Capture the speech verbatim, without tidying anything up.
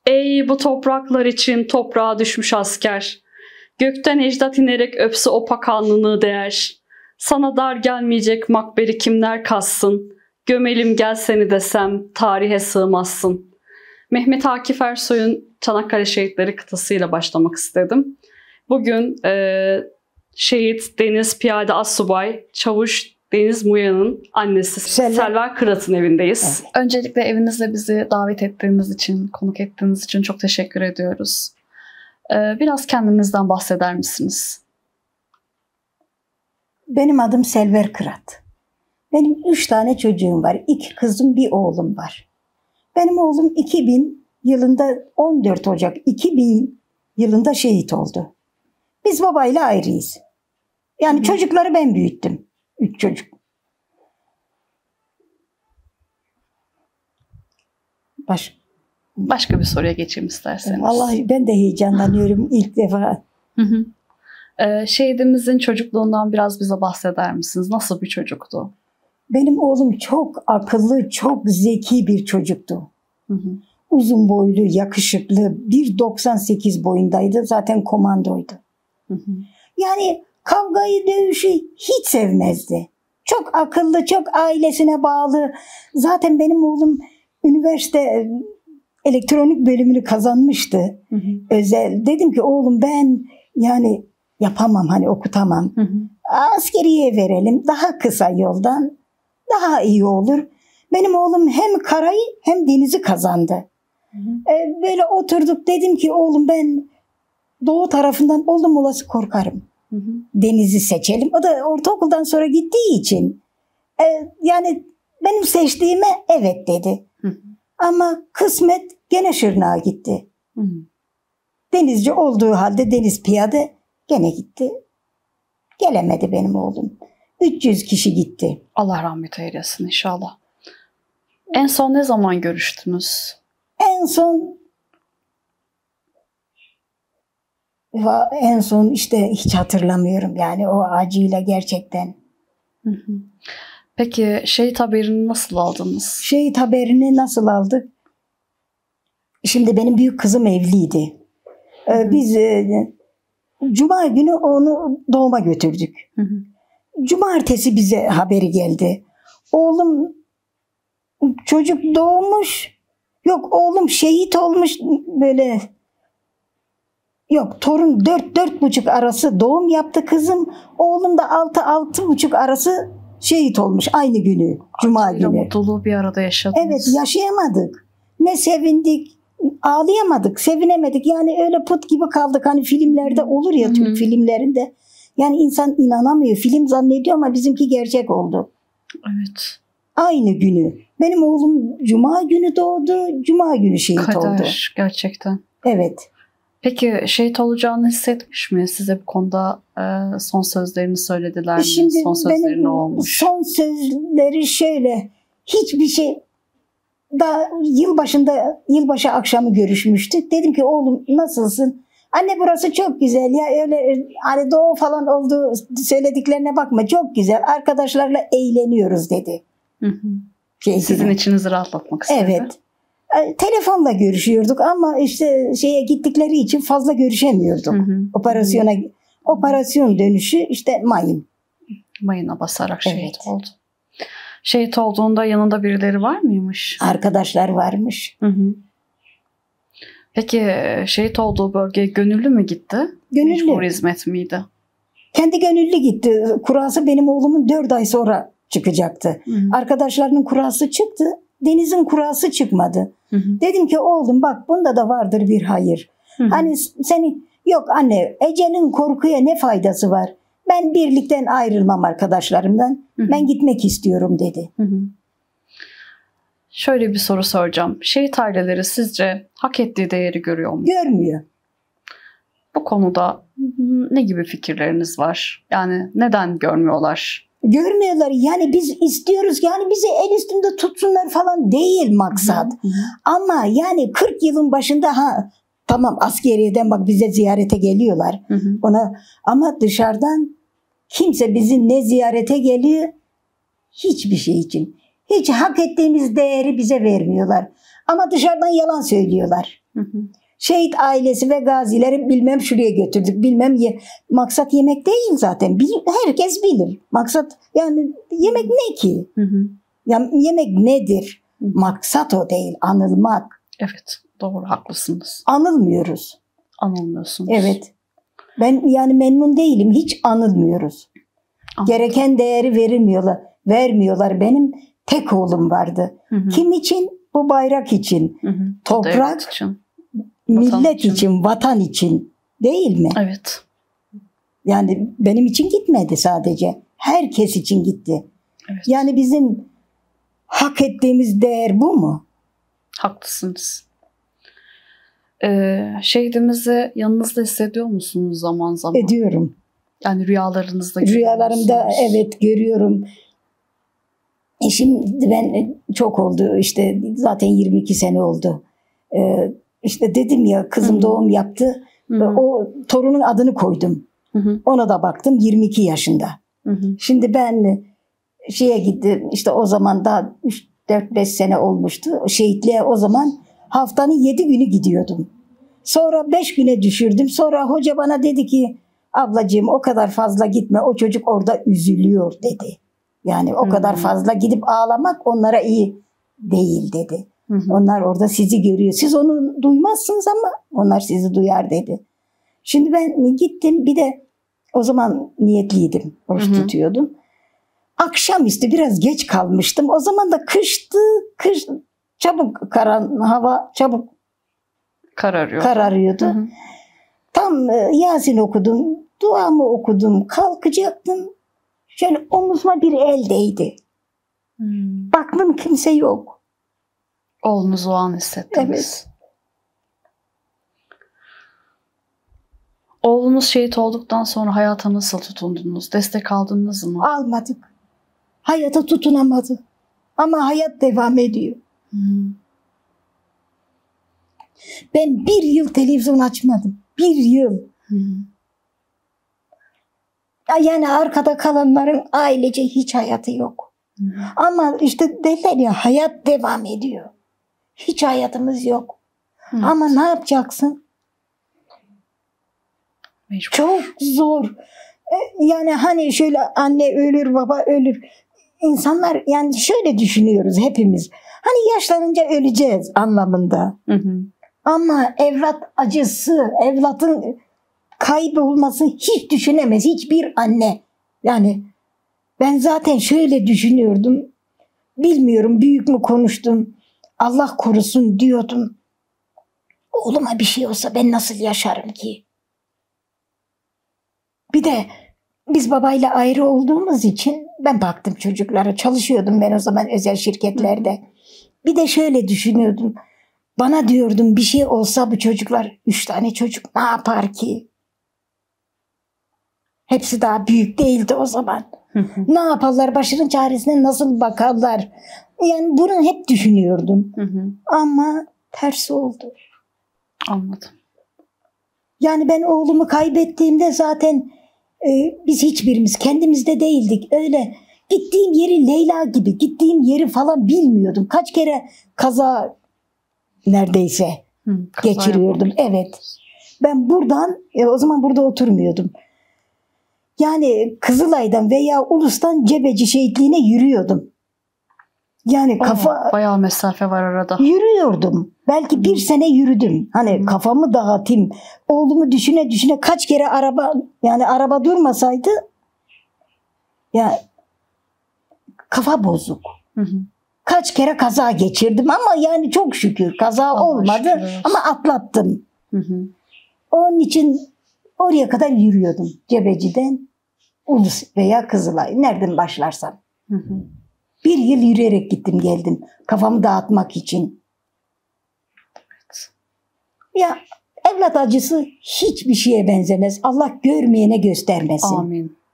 Ey bu topraklar için toprağa düşmüş asker. Gökten ecdat inerek öpse o pak alnını değer. Sana dar gelmeyecek makberi kimler kazsın? Gömelim gel seni desem tarihe sığmazsın. Mehmet Akif Ersoy'un Çanakkale Şehitleri kıtasıyla başlamak istedim. Bugün e, şehit Deniz Piyade Assubay Çavuş Deniz Muya'nın annesi Selva, Selva Kırat'ın evindeyiz. Evet. Öncelikle evinizde bizi davet ettiğiniz için, konuk ettiğiniz için çok teşekkür ediyoruz. E, biraz kendinizden bahseder misiniz? Benim adım Selver Kırat. Benim üç tane çocuğum var. İki kızım, bir oğlum var. Benim oğlum iki bin yılında on dört Ocak iki bin yılında şehit oldu. Biz babayla ayrıyız. Yani Hı. çocukları ben büyüttüm. Üç çocuk. Baş... Başka bir soruya geçeyim isterseniz. Vallahi ben de heyecanlanıyorum ilk defa. Hı hı. Ee, şehidimizin çocukluğundan biraz bize bahseder misiniz? Nasıl bir çocuktu? Benim oğlum çok akıllı, çok zeki bir çocuktu. Hı hı. Uzun boylu, yakışıklı, bir doksan sekiz boyundaydı. Zaten komandoydu. Hı hı. Yani kavgayı, dövüşü hiç sevmezdi. Çok akıllı, çok ailesine bağlı. Zaten benim oğlum üniversite elektronik bölümünü kazanmıştı. Hı hı. Özel. Dedim ki oğlum ben yani yapamam, hani okutamam. Hı hı. Askeriye verelim. Daha kısa yoldan daha iyi olur. Benim oğlum hem karayı hem denizi kazandı. Hı hı. Ee, böyle oturduk, dedim ki oğlum ben doğu tarafından oldum olası korkarım. Hı hı. Denizi seçelim. O da ortaokuldan sonra gittiği için e, yani benim seçtiğime evet dedi. Hı hı. Ama kısmet gene Şırnak'a gitti. Hı hı. Denizci olduğu halde deniz piyade gene gitti. Gelemedi benim oğlum. üç yüz kişi gitti. Allah rahmet eylesin inşallah. En son ne zaman görüştünüz? En son en son işte hiç hatırlamıyorum yani o acıyla gerçekten. Hı hı. Peki şehit haberini nasıl aldınız? Şehit haberini nasıl aldık? Şimdi benim büyük kızım evliydi. Ee, Hı hı. Biz e, Cuma günü onu doğuma götürdük. Hı hı. Cumartesi bize haberi geldi. Oğlum çocuk doğmuş. Yok oğlum şehit olmuş böyle. Yok torun dört dört buçuk arası doğum yaptı kızım. Oğlum da altı altı buçuk arası şehit olmuş aynı günü. Cuma Acıyla günü. mutluluğu bir arada yaşadınız. Evet, yaşayamadık. Ne sevindik, ağlayamadık, sevinemedik. Yani öyle put gibi kaldık. Hani filmlerde olur ya, Hı-hı. Türk filmlerinde. Yani insan inanamıyor. Film zannediyor ama bizimki gerçek oldu. Evet. Aynı günü. Benim oğlum Cuma günü doğdu. Cuma günü şehit Kader, oldu. gerçekten. Evet. Peki şehit olacağını hissetmiş mi? Size bu konuda e, son sözlerini söylediler mi? Şimdi son sözleri benim ne olmuş? son sözleri şöyle. Hiçbir şey, daha yılbaşında, yılbaşı akşamı görüşmüştük. Dedim ki oğlum nasılsın? Anne burası çok güzel ya, öyle hani doğu falan olduğu söylediklerine bakma, çok güzel. Arkadaşlarla eğleniyoruz dedi. Hı hı. Şey Sizin gibi. içinizi rahatlatmak istedi. Evet. E, Telefonla görüşüyorduk ama işte şeye gittikleri için fazla görüşemiyorduk. Hı hı. Operasyona, operasyon dönüşü işte Mayın. Mayına basarak şehit Evet. oldu. Şehit olduğunda yanında birileri var mıymış? Arkadaşlar varmış. Hı hı. Peki şehit olduğu bölgeye gönüllü mü gitti? Gönüllü. Mecbur hizmet miydi? Kendi gönüllü gitti. Kurası benim oğlumun dört ay sonra çıkacaktı. Hı hı. Arkadaşlarının kurası çıktı. Deniz'in kurası çıkmadı. Hı hı. Dedim ki oğlum bak bunda da vardır bir hayır. Hı hı. Hani seni yok anne, ecelin korkuya ne faydası var? Ben birlikten ayrılmam arkadaşlarımdan. Hı hı. Ben gitmek istiyorum dedi. Hı hı. Şöyle bir soru soracağım. Şehit aileleri sizce hak ettiği değeri görüyor mu? Görmüyor. Bu konuda ne gibi fikirleriniz var? Yani neden görmüyorlar? Görmüyorlar. Yani biz istiyoruz. Yani bizi el üstünde tutsunlar falan değil maksat. Hı hı. Ama yani kırk yılın başında ha tamam askeriyeden bak bize ziyarete geliyorlar. Hı hı. Ona ama dışarıdan kimse bizi ne ziyarete geliyor hiçbir şey için. Hiç hak ettiğimiz değeri bize vermiyorlar. Ama dışarıdan yalan söylüyorlar. Hı hı. Şehit ailesi ve gazileri bilmem şuraya götürdük. Bilmem ye maksat yemek değil zaten. Bil herkes bilir. Maksat yani yemek ne ki? Hı hı. Yani yemek nedir? Hı hı. Maksat o değil. Anılmak. Evet, doğru, haklısınız. Anılmıyoruz. Anılmıyorsunuz. Evet. Ben yani memnun değilim. Hiç anılmıyoruz. Anladım. Gereken değeri verilmiyorlar. Vermiyorlar. Benim tek oğlum vardı. Hı hı. Kim için? Bu bayrak için. Hı hı. Toprak, Devlet için. millet için. için, vatan için. Değil mi? Evet. Yani benim için gitmedi sadece. Herkes için gitti. Evet. Yani bizim hak ettiğimiz değer bu mu? Haklısınız. Ee, şehidimizi yanınızda hissediyor musunuz zaman zaman? Ediyorum. Yani rüyalarınızda görüyor Rüyalarımda musunuz? evet görüyorum. E şimdi ben çok oldu işte zaten yirmi iki sene oldu. Ee, işte dedim ya kızım Hı hı. doğum yaptı. Hı hı. O torunun adını koydum. Hı hı. Ona da baktım yirmi iki yaşında. Hı hı. Şimdi ben şeye gittim işte o zaman da üç dört beş sene olmuştu. Şehitliğe o zaman haftanın yedi günü gidiyordum. Sonra beş güne düşürdüm. Sonra hoca bana dedi ki ablacığım o kadar fazla gitme o çocuk orada üzülüyor dedi. Yani o Hı kadar hı. fazla gidip ağlamak onlara iyi değil dedi. Hı hı. Onlar orada sizi görüyor. Siz onu duymazsınız ama onlar sizi duyar dedi. Şimdi ben gittim bir de o zaman niyetliydim. Oruç Hı hı. tutuyordum. Akşamüstü biraz geç kalmıştım. O zaman da kıştı. Kış çabuk karan hava çabuk Kararıyor. kararıyordu. Hı hı. Tam e, Yasin okudum. Duamı okudum. Kalkacaktım. Şöyle omuzuma bir el değdi. Hmm. Baktım kimse yok. Oğlunuzu o an hissettiniz. Evet. Oğlunuz şehit olduktan sonra hayata nasıl tutundunuz? Destek aldınız mı? Almadık. Hayata tutunamadı. Ama hayat devam ediyor. Hmm. Ben bir yıl televizyon açmadım. Bir yıl. Hmm. Yani arkada kalanların ailece hiç hayatı yok. Hmm. Ama işte derler ya hayat devam ediyor. Hiç hayatımız yok. Evet. Ama ne yapacaksın? Mecbur. Çok zor. E, Yani hani şöyle anne ölür, baba ölür. İnsanlar yani şöyle düşünüyoruz hepimiz. Hani yaşlanınca öleceğiz anlamında. Hı hı. Ama evlat acısı, evlatın kaybolması hiç düşünemez hiçbir anne. Yani ben zaten şöyle düşünüyordum. Bilmiyorum büyük mü konuştum. Allah korusun diyordum. Oğluma bir şey olsa ben nasıl yaşarım ki? Bir de biz babayla ayrı olduğumuz için ben baktım çocuklara. Çalışıyordum ben o zaman özel şirketlerde. Bir de şöyle düşünüyordum. Bana diyordum bir şey olsa bu çocuklar, üç tane çocuk ne yapar ki? Hepsi daha büyük değildi o zaman. Hı hı. Ne yaparlar? Başının çaresine nasıl bakarlar? Yani bunu hep düşünüyordum. Hı hı. Ama tersi oldu. Anladım. Yani ben oğlumu kaybettiğimde zaten e, biz hiçbirimiz kendimizde değildik. Öyle gittiğim yeri Leyla gibi, gittiğim yeri falan bilmiyordum. Kaç kere kaza neredeyse Hı, kaza geçiriyordum. yapmamış. Evet. Ben buradan, e, o zaman burada oturmuyordum. Yani Kızılay'dan veya Ulus'tan Cebeci şehitliğine yürüyordum. Yani kafa Aa, bayağı mesafe var arada. yürüyordum. Belki bir sene yürüdüm. Hani Hı. kafamı dağıtayım. Oğlumu düşüne düşüne kaç kere araba yani araba durmasaydı ya kafa bozuk. Hı hı. Kaç kere kaza geçirdim ama yani çok şükür kaza Allah olmadı şükür olsun. ama atlattım. Hı hı. Onun için oraya kadar yürüyordum. Cebeci'den Ulus veya Kızılay. Nereden başlarsam. Hı hı. Bir yıl yürüyerek gittim geldim. Kafamı dağıtmak için. Ya evlat acısı hiçbir şeye benzemez. Allah görmeyene göstermesin. Amin.